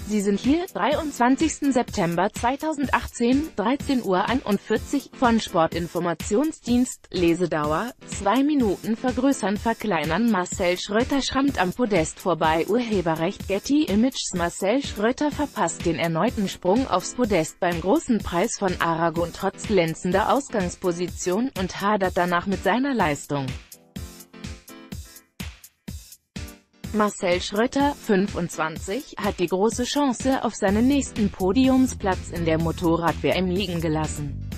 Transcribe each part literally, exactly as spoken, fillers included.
Sie sind hier, dreiundzwanzigsten September zweitausendachtzehn, dreizehn Uhr einundvierzig, von Sportinformationsdienst, Lesedauer, zwei Minuten vergrößern verkleinern Marcel Schröter schrammt am Podest vorbei Urheberrecht Getty Images Marcel Schröter verpasst den erneuten Sprung aufs Podest beim Großen Preis von Aragon trotz glänzender Ausgangsposition und hadert danach mit seiner Leistung. Marcel Schröter, fünfundzwanzig, hat die große Chance auf seinen nächsten Podiumsplatz in der Motorrad-W M liegen gelassen.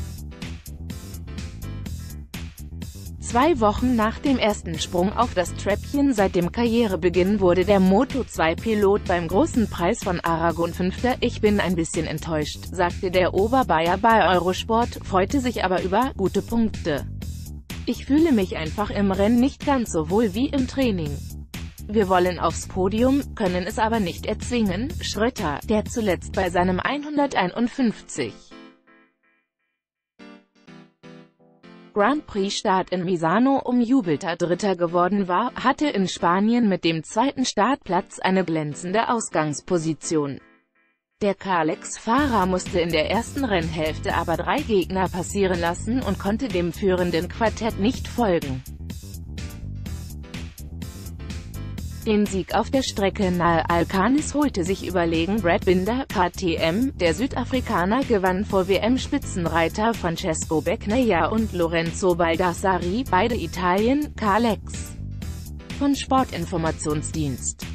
Zwei Wochen nach dem ersten Sprung auf das Treppchen seit dem Karrierebeginn wurde der Moto zwei Pilot beim Großen Preis von Aragon Fünfter. Ich bin ein bisschen enttäuscht, sagte der Oberbayer bei Eurosport, freute sich aber über gute Punkte. Ich fühle mich einfach im Rennen nicht ganz so wohl wie im Training. Wir wollen aufs Podium, können es aber nicht erzwingen. Schröter, der zuletzt bei seinem hunderteinundfünfzig. Grand Prix-Start in Misano umjubelter Dritter geworden war, hatte in Spanien mit dem zweiten Startplatz eine glänzende Ausgangsposition. Der Kalex-Fahrer musste in der ersten Rennhälfte aber drei Gegner passieren lassen und konnte dem führenden Quartett nicht folgen. Den Sieg auf der Strecke nahe Alcanis holte sich überlegen Brad Binder, K T M. Der Südafrikaner gewann vor W M-Spitzenreiter Francesco Bagnaia und Lorenzo Baldassarri, beide Italien. Kalex von Sportinformationsdienst.